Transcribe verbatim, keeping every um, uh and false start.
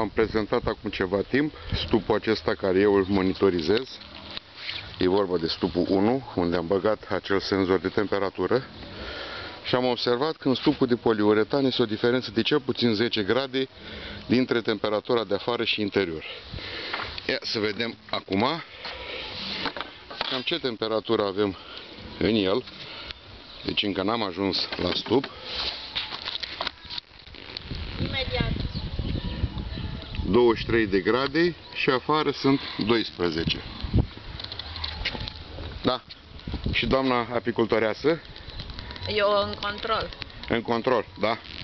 v-am prezentat acum ceva timp stupul acesta care eu îl monitorizez. E vorba de stupul unu, unde am băgat acel senzor de temperatură. Și am observat că în stupul de poliuretan este o diferență de cel puțin zece grade dintre temperatura de afară și interior. Ia să vedem acum cam ce temperatură avem în el. Deci încă n-am ajuns la stup. Imediat. douăzeci și trei de grade și afară sunt doisprezece. Da. Și doamna apicultoreasă? Eu în control. În control, da?